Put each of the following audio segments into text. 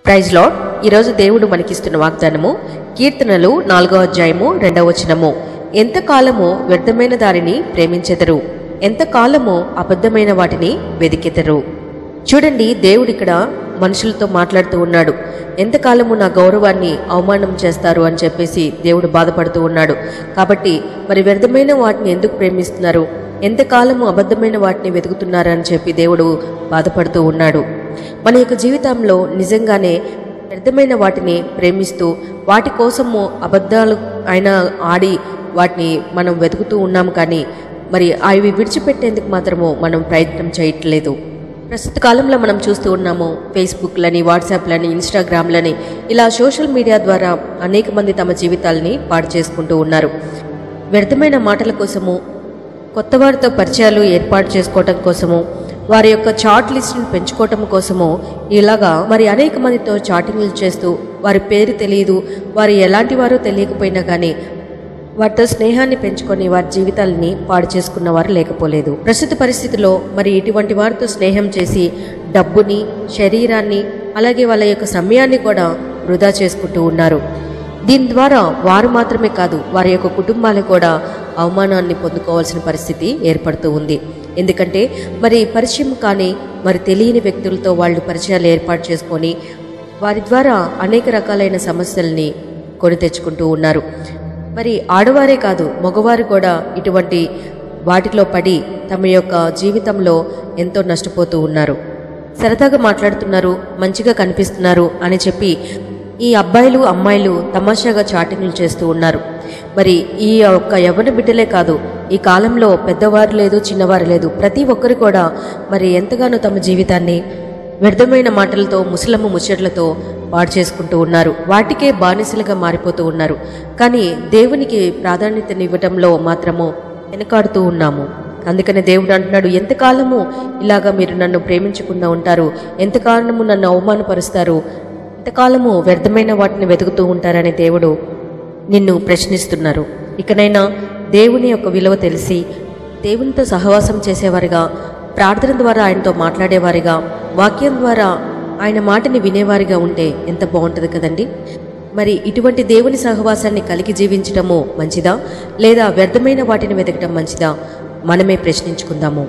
Praise lord. ఈరోజు దేవుడు మనకిస్తున్న వాగ్దానము కీర్తనలు 4వ అధ్యాయము 2వ వచనము. ఎంతకాలము వ్యర్థమైన దారిని ప్రేమించెదరు, ఎంతకాలము అబద్ధమైన వాటిని వెదికెదరు. చూడండి, దేవుడు ఇక్కడ మనుషులతో మాట్లాడుతూ ఉన్నాడు. ఎంతకాలము నా గౌరవాన్ని అవమానం చేస్తారు అని చెప్పేసి దేవుడు బాధపడుతూ ఉన్నాడు. కాబట్టి మరి వ్యర్థమైన వాటిని ఎందుకు ప్రేమిస్తున్నారు, ఎంతకాలము అబద్ధమైన వాటిని వెతుకుతున్నారు అని చెప్పి దేవుడు బాధపడుతూ ఉన్నాడు. మన యొక్క జీవితంలో నిజంగానే వ్యర్థమైన వాటిని ప్రేమిస్తూ వాటి కోసము అబద్ధాలు అయినా ఆడి వాటిని మనం వెతుకుతూ ఉన్నాము. కానీ మరి అవి విడిచిపెట్టేందుకు మాత్రము మనం ప్రయత్నం చేయట్లేదు. ప్రస్తుత కాలంలో మనం చూస్తూ ఉన్నాము, ఫేస్బుక్లని, వాట్సాప్లని, ఇన్స్టాగ్రామ్లని, ఇలా సోషల్ మీడియా ద్వారా అనేక మంది తమ జీవితాలని పాడు చేసుకుంటూ ఉన్నారు. వ్యర్థమైన మాటల కోసము, కొత్త వారితో పరిచయాలు ఏర్పాటు చేసుకోవటం కోసము, వారి యొక్క చాట్ లిస్ట్ని పెంచుకోవటం కోసము ఇలాగా మరి అనేక మందితో చాటింగ్లు చేస్తూ వారి పేరు తెలియదు, వారు ఎలాంటి వారో తెలియకపోయినా కానీ వారితో స్నేహాన్ని పెంచుకొని వారి జీవితాలని పాడు చేసుకున్న వారు లేకపోలేదు. ప్రస్తుత పరిస్థితిలో మరి ఇటువంటి వారితో స్నేహం చేసి డబ్బుని, శరీరాన్ని, అలాగే వాళ్ళ యొక్క సమయాన్ని కూడా వృధా చేసుకుంటూ ఉన్నారు. దీని ద్వారా వారు మాత్రమే కాదు, వారి యొక్క కుటుంబాలు కూడా అవమానాన్ని పొందుకోవాల్సిన పరిస్థితి ఏర్పడుతూ ఉంది. ఎందుకంటే మరి పరిచయం కానీ మరి తెలియని వ్యక్తులతో వాళ్ళు పరిచయాలు ఏర్పాటు చేసుకొని వారి ద్వారా అనేక రకాలైన సమస్యల్ని కొని తెచ్చుకుంటూ ఉన్నారు. మరి ఆడవారే కాదు, మగవారు కూడా ఇటువంటి వాటిలో పడి తమ యొక్క జీవితంలో ఎంతో నష్టపోతూ ఉన్నారు. సరదాగా మాట్లాడుతున్నారు, మంచిగా కనిపిస్తున్నారు అని చెప్పి ఈ అబ్బాయిలు అమ్మాయిలు తమాషాగా చాటింగ్లు చేస్తూ ఉన్నారు. మరి ఈ యొక్క యవ్వన బిడ్డలే కాదు, ఈ కాలంలో పెద్దవారు లేదు, చిన్నవారు లేదు, ప్రతి ఒక్కరు కూడా మరి ఎంతగానో తమ జీవితాన్ని వ్యర్థమైన మాటలతో, ముసలమ్మ ముచ్చట్లతో పాడు చేసుకుంటూ ఉన్నారు. వాటికే బానిసలుగా మారిపోతూ ఉన్నారు. కానీ దేవునికి ప్రాధాన్యతనివ్వటంలో మాత్రము వెనకాడుతూ ఉన్నాము. అందుకనే దేవుడు అంటున్నాడు, ఎంతకాలము ఇలాగా మీరు నన్ను ప్రేమించకుండా ఉంటారు, ఎంతకాలము నన్ను అవమానపరుస్తారు, ఎంతకాలము వ్యర్థమైన వాటిని వెతుకుతూ ఉంటారని దేవుడు నిన్ను ప్రశ్నిస్తున్నారు. ఇకనైనా దేవుని యొక్క విలువ తెలిసి దేవునితో సహవాసం చేసేవారిగా, ప్రార్థన ద్వారా ఆయనతో మాట్లాడేవారిగా, వాక్యం ద్వారా ఆయన మాటని వినేవారిగా ఉంటే ఎంత బాగుంటుంది కదండి. మరి ఇటువంటి దేవుని సహవాసాన్ని కలిగి జీవించటము మంచిదా, లేదా వ్యర్థమైన వాటిని వెతకటం మంచిదా? మనమే ప్రశ్నించుకుందాము.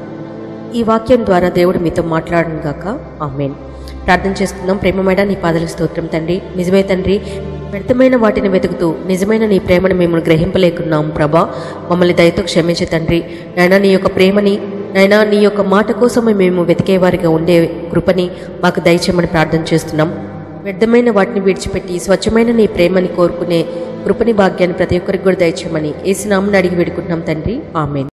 ఈ వాక్యం ద్వారా దేవుడు మీతో మాట్లాడను గాక. ఆమేన్. ప్రార్థన చేసుకుందాం. ప్రేమమైన నీ పాదాలకు స్తోత్రం తండ్రి. నిజమే తండ్రి, వ్యర్థమైన వాటిని వెతుకుతూ నిజమైన నీ ప్రేమను మేము గ్రహింపలేకున్నాం ప్రభా. మమ్మల్ని దయతో క్షమించే తండ్రి. నైనా నీ యొక్క ప్రేమని, నైనా నీ యొక్క మాట కోసమే మేము వెతికేవారిగా ఉండే కృపని మాకు దయచేయమని ప్రార్థన చేస్తున్నాం. వ్యర్థమైన వాటిని విడిచిపెట్టి స్వచ్ఛమైన నీ ప్రేమని కోరుకునే కృపని భాగ్యాన్ని ప్రతి ఒక్కరికి కూడా దయచేయమని యేసు నామమున అడిగి వేడుకుంటున్నాం తండ్రి. ఆమేన్.